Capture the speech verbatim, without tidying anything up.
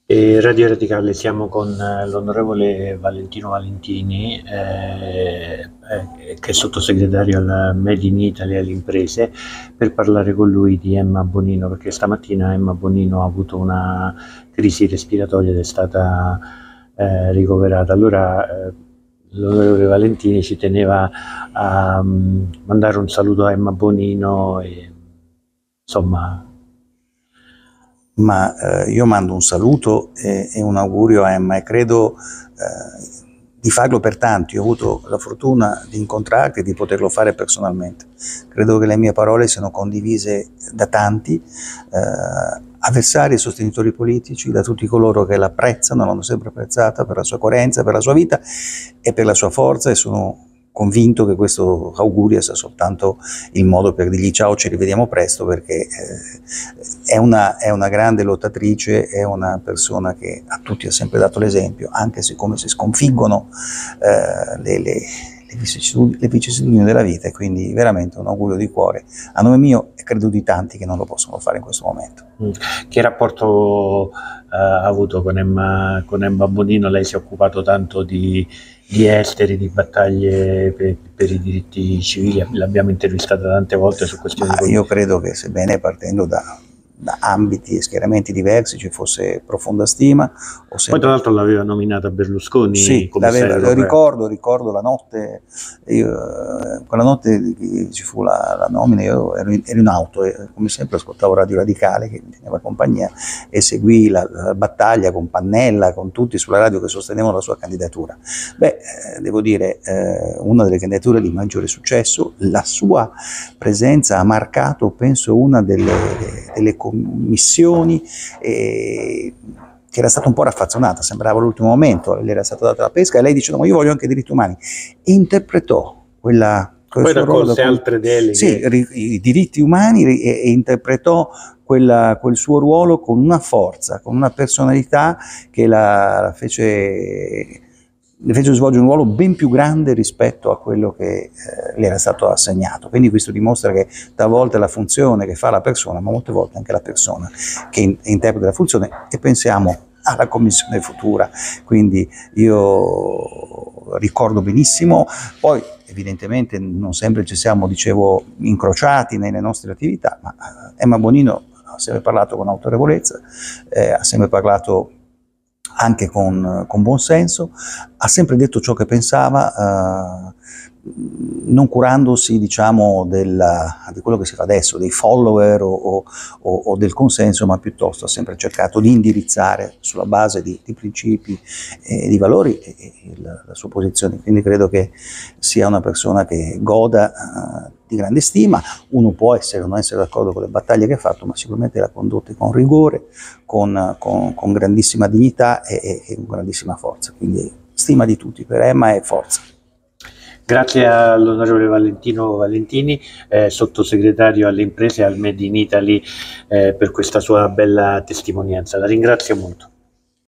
E Radio Radicale, siamo con eh, l'onorevole Valentino Valentini, eh, eh, che è sottosegretario al Made in Italy alle imprese, per parlare con lui di Emma Bonino, perché stamattina Emma Bonino ha avuto una crisi respiratoria ed è stata eh, ricoverata. Allora eh, l'onorevole Valentini ci teneva a um, mandare un saluto a Emma Bonino e insomma. Ma eh, io mando un saluto e, e un augurio a Emma e credo eh, di farlo per tanti. Io ho avuto la fortuna di incontrarti e di poterlo fare personalmente. Credo che le mie parole siano condivise da tanti, eh, avversari e sostenitori politici, da tutti coloro che l'apprezzano, l'hanno sempre apprezzata per la sua coerenza, per la sua vita e per la sua forza, e sono convinto che questo augurio sia soltanto il modo per dirgli ciao, ci rivediamo presto, perché eh, è, una, è una grande lottatrice, è una persona che a tutti ha sempre dato l'esempio, anche se come si sconfiggono eh, le, le, le, vicissitudini, le vicissitudini della vita, e quindi veramente un augurio di cuore a nome mio e credo di tanti che non lo possono fare in questo momento. Che rapporto uh, ha avuto con Emma, con Emma Bonino? Lei si è occupato tanto di, di esteri, di battaglie per, per i diritti civili, l'abbiamo intervistata tante volte su questioni Ma io credo che, sebbene partendo da, da ambiti e schieramenti diversi, ci fosse profonda stima. Ho sempre... Poi tra l'altro l'aveva nominata Berlusconi. Sì, lo ricordo, ricordo la notte, io, quella notte ci fu la, la nomina, io ero in, ero in auto e come sempre ascoltavo Radio Radicale che mi teneva compagnia e seguì la, la battaglia con Pannella, con tutti sulla radio che sostenevano la sua candidatura. Beh, eh, devo dire, eh, una delle candidature di maggiore successo, la sua presenza ha marcato, penso, una delle, delle commissioni eh, che era stata un po' raffazzonata, sembrava l'ultimo momento, le era stata data la pesca e lei dice no, ma io voglio anche i diritti umani, e interpretò quella... Poi raccolse altre deleghe. Sì, i diritti umani, e, e interpretò quella, quel suo ruolo con una forza, con una personalità che la, la fece... le fece svolgere un ruolo ben più grande rispetto a quello che eh, le era stato assegnato. Quindi questo dimostra che talvolta la funzione che fa la persona, ma molte volte anche la persona che in, interpreta la funzione, e pensiamo alla commissione futura. Quindi io ricordo benissimo, poi evidentemente non sempre ci siamo, dicevo, incrociati nelle nostre attività, ma Emma Bonino ha sempre parlato con autorevolezza, eh, ha sempre parlato anche con, con buon senso, ha sempre detto ciò che pensava, eh, non curandosi, diciamo, della, di quello che si fa adesso, dei follower o, o, o del consenso, ma piuttosto ha sempre cercato di indirizzare sulla base di, di principi e di valori e, e la, la sua posizione. Quindi credo che sia una persona che goda uh, di grande stima. Uno può essere o non essere d'accordo con le battaglie che ha fatto, ma sicuramente le ha condotte con rigore, con, con, con grandissima dignità e, e, e con grandissima forza. Quindi stima di tutti per Emma e forza. Grazie all'onorevole Valentino Valentini, eh, sottosegretario alle imprese e al Made in Italy, eh, per questa sua bella testimonianza. La ringrazio molto.